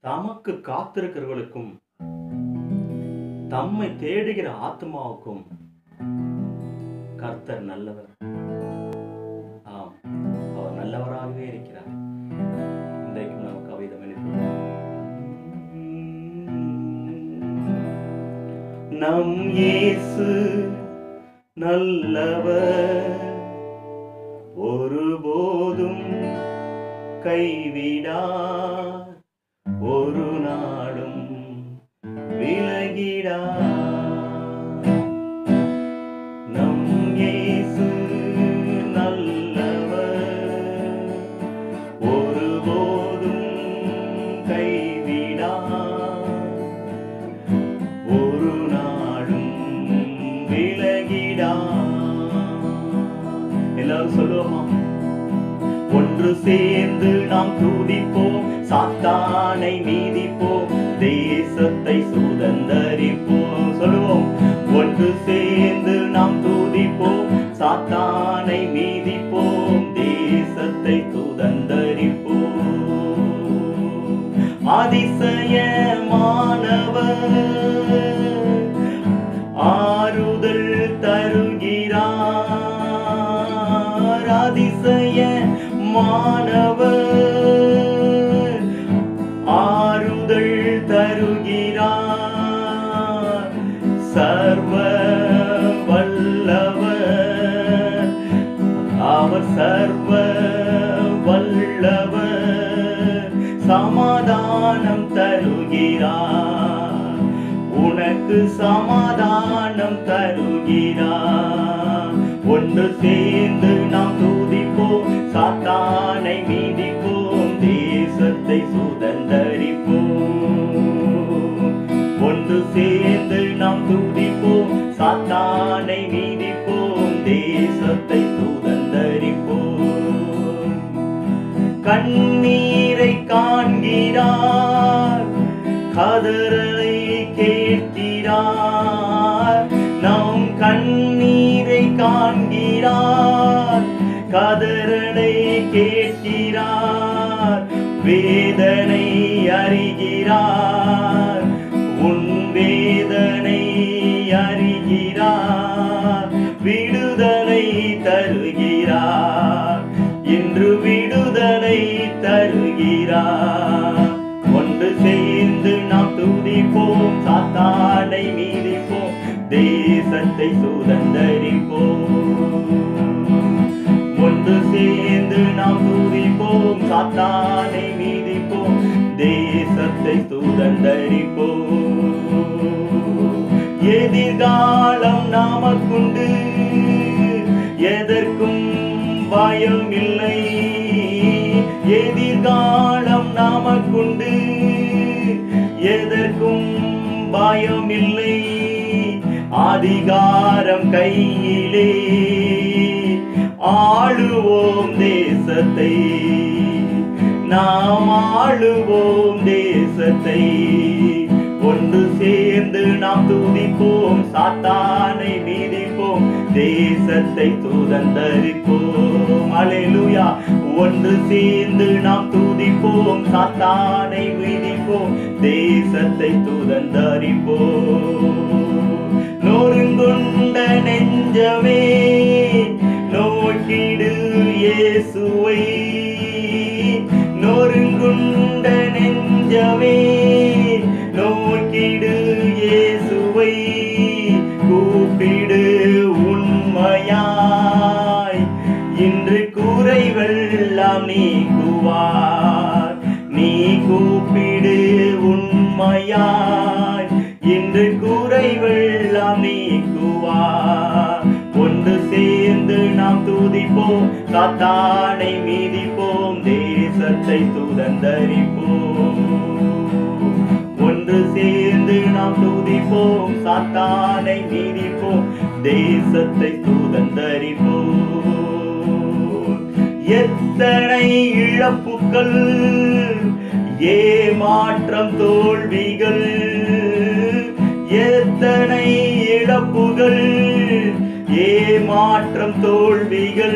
தமக்கு காத்திருக்கிறவர்களுக்கும் தம்மை தேடுகிற ஆத்மாவுக்கும் கர்த்தர் நல்லவர். ஆம், அவர் நல்லவராகவே இருக்கிறார். இன்றைக்கு நாம் கவிதம் எழுப்ப நம் இயேசு நல்லவர், ஒருபோதும் கைவிடார், ஒரு நாளும் விலகிடார். நம் இயேசு நல்லவர், ஒருபோதும் கைவிடார், ஒரு நாளும் விலகிடார். எல்லாரும் சொல்லுவோமா? ஒன்று சேர்ந்து நாம் துதிப்போம், சாத்தானை மீதிப்போம், தேசத்தை சுதந்தரிப்போம். சொல்லுவோம், ஒன்று சேர்ந்து நாம் துதிப்போம், சாத்தானை மீதிப்போம், தேசத்தை சுதந்தரிப்போம். அதிசயமானவர் ஆறுதல் தருகிறார், அதிசயமானவர் ஆறுதல் தருகிறார். சர்வ வல்லவர், அவர் சர்வ வல்லவர், சமாதானம் தருகிறார், உனக்கு சமாதானம் தருகிறார். ஒன்று சேர்ந்து நாம் துதிப்போம், சாத்தானை மீதிப்போம், தேசத்தை சுதந்தரிப்போம். ஒன்று சேர்ந்து நாம் துதிப்போம், சாத்தானை மீதிப்போம், தேசத்தை சுதந்தரிப்போம். கண்ணீரை காண்கிறார், கதறலை கேட்கிறார். நாம் கண்ணீரை காண்கிறார், கதறலை கேட்கிறார். வேதனை அறிகிறார், உன் வேதனை அறிகிறார். விடுதலை தருகிறார், இன்று விடுதலை தருகிறார். ஒன்று சேர்ந்து நாம் துதிப்போம், சாத்தானை மீதிப்போம், தேசத்தை சுதந்தரிப்போம். ஒன்று சேர்ந்து நாம் துதிப்போம், சாத்தானை மீதிப்போம், தேசத்தை சுதந்தரிப்போம். எதிர்காலம் நமக்குண்டு, எதற்கும் பயம் இல்லை. எதிர்காலம் நமக்குண்டு, எதற்கும் பயம் இல்லை. அதிகாரம் கையிலே, ஆளுவோம் தேசத்தை, நாம் ஆளுவோம் தேசத்தை. ஒன்று சேர்ந்து நாம் துதிப்போம், சாத்தானை மீதிப்போம், தேசத்தை சுதந்தரிப்போம். அல்லேலூயா. ஒன்று சேர்ந்து நாம் துதிப்போம், சாத்தானை மீதிப்போம், தேசத்தை சுதந்தரிப்போம். நொறுங்குண்ட நெஞ்சமே நோக்கிடு இயேசுவை, நொறுங்குண்ட நெஞ்சமே நோக்கிடு இயேசுவை. கூப்பிடு உண்மையாய், இன்று குறைவெல்லாம் நீக்குவார். நீ கூப்பிடு உண்மையாய், இன்று குறைவெல்லாம் நீக்குவார். ஒன்று சேர்ந்து நாம் துதிப்போம், சாத்தானை மீதிப்போம், தேசத்தை சுதந்தரிப்போம். ஒன்று சேர்ந்து நாம் துதிப்போம், சாத்தானை மீதிப்போம், தேசத்தை சுதந்தரிப்போம். எத்தனை இழப்புக்கள், ஏமாற்றம் தோல்விகள், எத்தனை இழப்புகள், ஏமாற்றம் தோல்விகள்.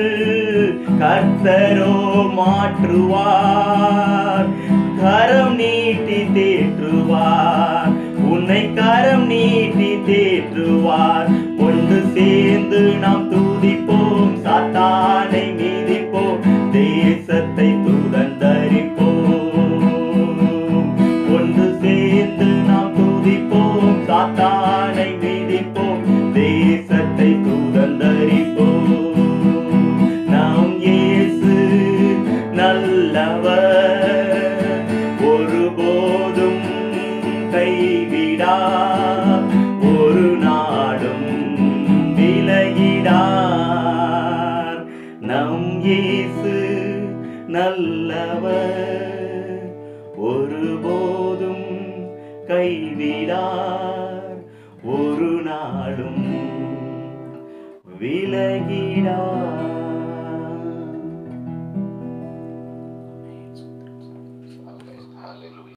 கர்த்தரோ மாற்றுவார், கரம் நீட்டி நடத்துவார், உன்னை கரம் நீட்டி தேற்றுவார். ஒன்று சேர்ந்து நாம் துதிப்போம், சாத்தானை மீதிப்போம், தேசத்தை சுதந்தரிப்போம். ஒன்று சேர்ந்து நாம் துதிப்போம், சாத்தானை மீதிப்போம், தேசத்தை சுதந்தரிப்போம். நாம் இயேசு நல்லவர், ஒருபோதும் கைவிடார், ஒரு நாடும் விலகிடார். நம் இயேசு நல்லவர், ஒருபோதும் கைவிடார், ஒரு நாளும் விலகிடார்.